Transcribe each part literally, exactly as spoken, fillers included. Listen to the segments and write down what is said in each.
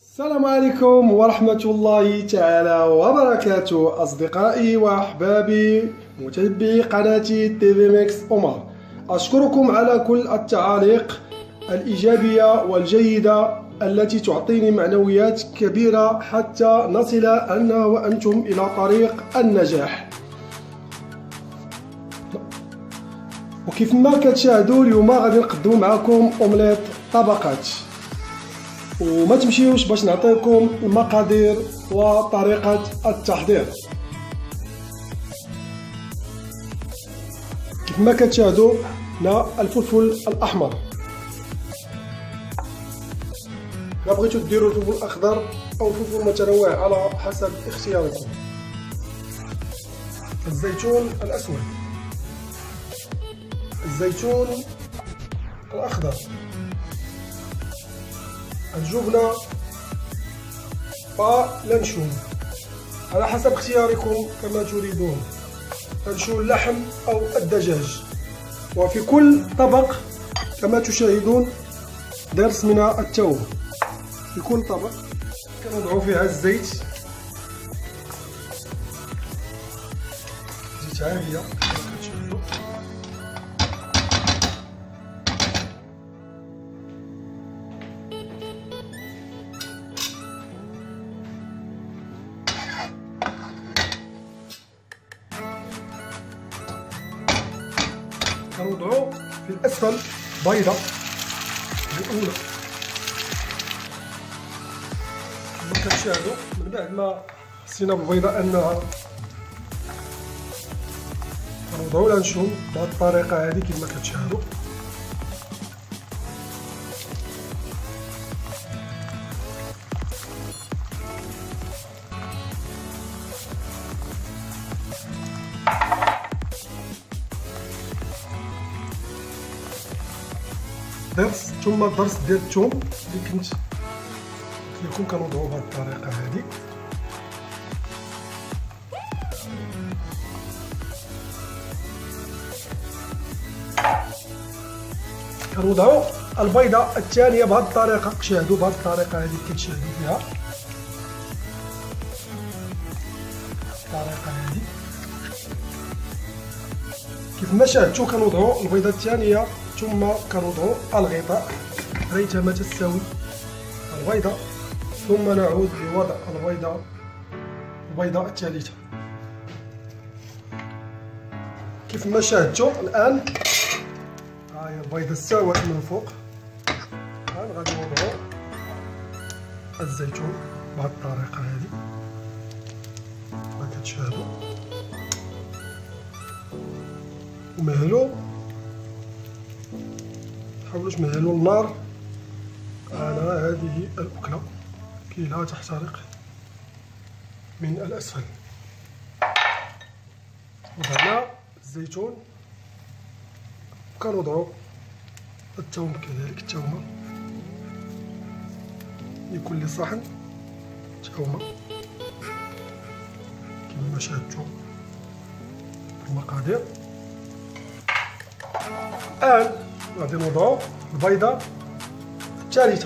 السلام عليكم ورحمة الله تعالى وبركاته أصدقائي وأحبابي متابعي قناة تي في ميكس عمر. أشكركم على كل التعاليق الإيجابية والجيدة التي تعطيني معنويات كبيرة حتى نصل أنا وأنتم إلى طريق النجاح. وكيف ما كتشاهدوا اليوم غادي نقدم معكم أومليت طبقات، وما تمشيوش باش نعطيكم المقادير وطريقة التحضير. كيف ما كتشاهدوا هنا الفلفل الأحمر، لا بغيتو ديروا الفلفل الأخضر أو الفلفل متنوع على حسب اختياركم. الزيتون الأسود، الزيتون الأخضر، الجبنة واللانشون على حسب اختياركم كما تريدون، لانشون اللحم أو الدجاج. وفي كل طبق كما تشاهدون درس من التوم. في كل طبق كنوضعوا فيها الزيت، زيت عالية كما كتشاهدوا. كنوضعو في الأسفل بيضة الأولى كما كتشاهدوا. من بعد ما حسينا بالبيضة أنها كنوضعو لانشون بهذه الطريقة هذه كما كتشاهدوا. درس ثم الدرس ديال الثوم اللي كنت قلت لكم كنوضعو بهذه الطريقه هذه. كنوضعو البيضه الثانيه بهذه الطريقه، شاهدوا بهذه الطريقه هذه كتشاهدوا فيها الطريقه هذه. كيف ما شاهدتوا كنوضعو البيضه الثانيه ثم كنوضعو الغطاء ريثما تستوي البيضة، ثم نعود لوضع البيضة البيضة الثالثة. كيف ما شاهدتوا الآن هاهي البيضة استوت من فوق. الآن غادي نوضعو الزيتون بهذه الطريقة هذه كما كتشاهدوا، ومهلو حاولوا تمهلوا النار على هذه الأكلة كي لا تحترق من الأسفل. وضعنا الزيتون وكنوضعوا الثوم كذلك، الثومة لكل صحن ثومة كما شاهدتوا المقادير. الآن غادي نوضعو البيضة الثالثة.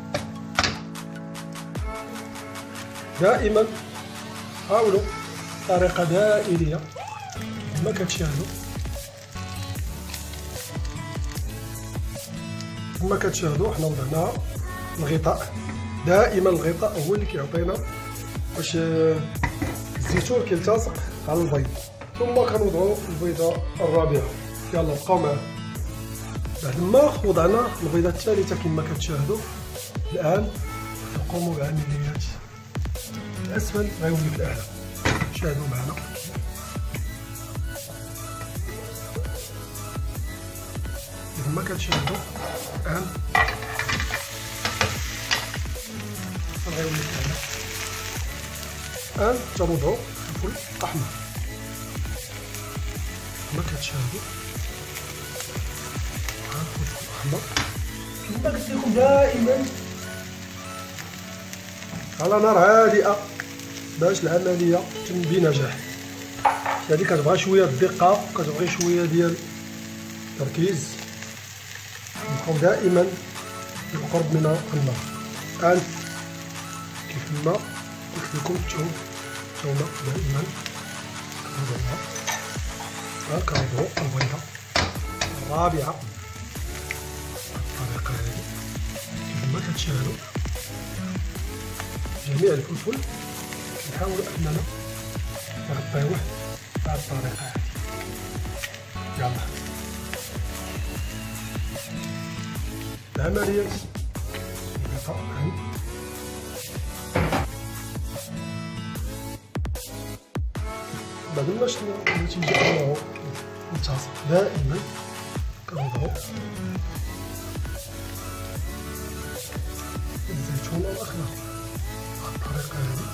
دائما حاولوا طريقة دائرية كما كتشاهدوا كما كتشاهدوا. حنا وضعناها الغطاء، دائما الغطاء هو اللي كيعطينا باش الزيتون كيلتصق على البيض. ثم كنوضعو البيضة الرابعة. يلا بقاو معنا. بعد ما وضعنا البيضة الثالثة كما كتشاهدوا، الآن نقوم بعمليات الأسفل غيولي في الأعلى. شاهدوا معنا كما كتشاهدوا الآن غيولي في الأعلى. الآن تنوضعوا الفلفل الأحمر كما كتشاهدوا. كما قلت لكم دائما على نار هادئة باش العملية تتم بنجاح. هذه كتبغى شوية دقة، كتبغي شوية ديال التركيز. نبقاو دائما بالقرب من النار. الآن كيف ما قلت لكم الثوم الثومه دائما كنوضعوها. ها كنوضعو البيضه الرابعه بالطريقه هذه كيف ما كتشاهدوا. جميع الفلفل كنحاولوا اننا نغطيوه بهذه الطريقه هذه. يلا العمليه الغطاء بعد ما شفنا النتيجه انه ملتصق دائما كنوضعو الزيتون الاخضر بهذه الطريقه هذه.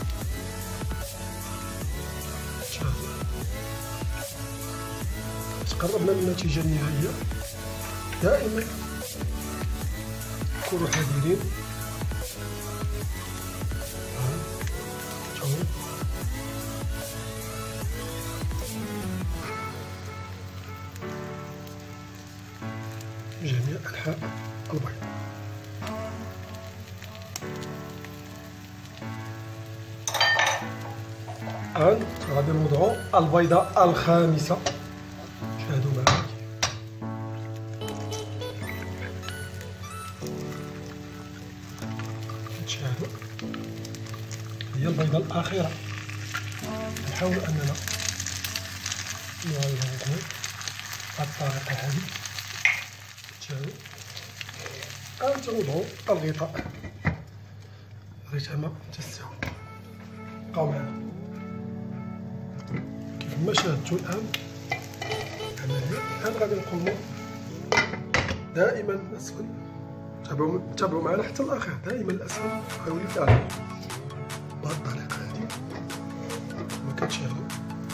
تقربنا من النتيجه النهائيه. دائما كونوا حذرين. جميع أنحاء البيض. الآن غادي نوضعو البيضة الخامسة. شاهدوا معايا. تشاهدوا هي البيضة الأخيرة. نحاول أننا نغيرو بهذه الطريقة هذه. تشاهدوا الآن تنوضعو الغطاء ريتما تستوي. بقاو معنا. كيف ما شاهدتوا الآن الآن غادي نقومو دائما الأسفل. تابعوا تابعوا معنا حتى الأخير. دائما الأسفل غيولي في الأعلى بهذه الطريقة هذه كما كتشاهدوا.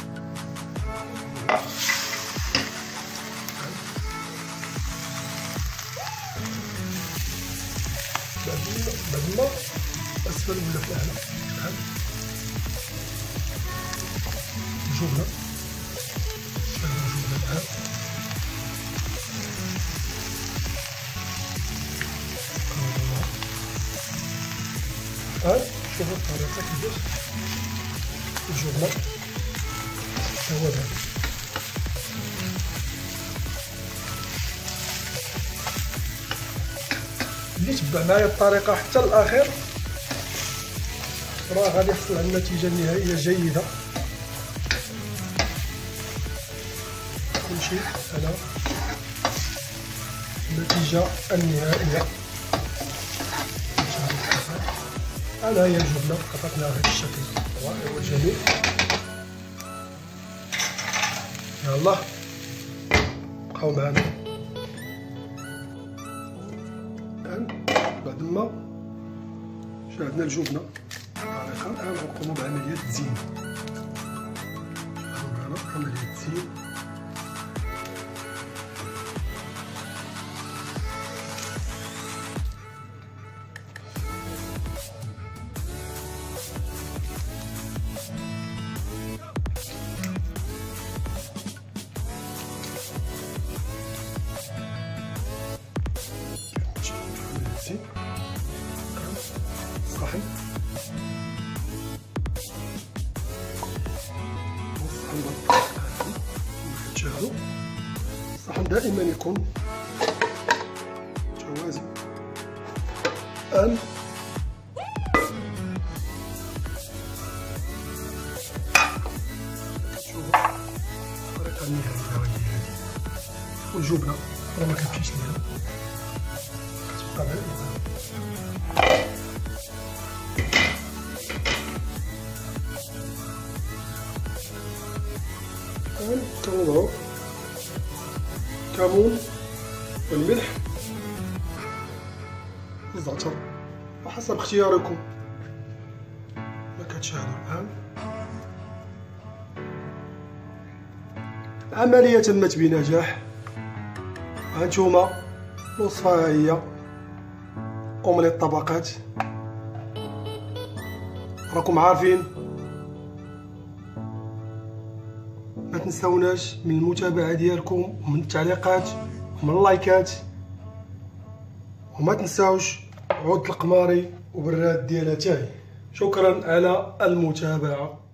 بعد ما الأسفل ولا في الأعلى. الآن الجبنة شاهدوا الجبنة الآن. الآن شوفوا الطريقة كيفاش الجبنة ذوبها. اللي تبع معايا الطريقة حتى الأخير راه غادي يحصل على النتيجة النهائية جيدة. كلشي على النتيجة النهائية. أنا هي الجبنة قطعتنا بهذا الشكل الرائع والجميل. يلا بقاو معنا. الآن بعد ما شاهدنا الجبنة الطريقة الآن غنقومو بعملية التزيين. بقاو معنا عملية التزيين. صحن تشاهدوا الصحن دائما يكون متوازي. الآن شوفوا الطريقة النهائية هي هذه. والجبنة راه ما كتمشيش ليها كتبقى بعيدة. الآن كنوضعو الكمون والملح والزعتر وحسب اختياركم. ما كتشاهدوا الآن العملية تمت بنجاح. هانتوما الوصفة هي أومليط طبقات. راكم عارفين ما تنساوناش من المتابعة ديالكم ومن التعليقات ومن اللايكات، وما تنساوش عود القماري وبالراد ديالها تاعي. شكرا على المتابعة.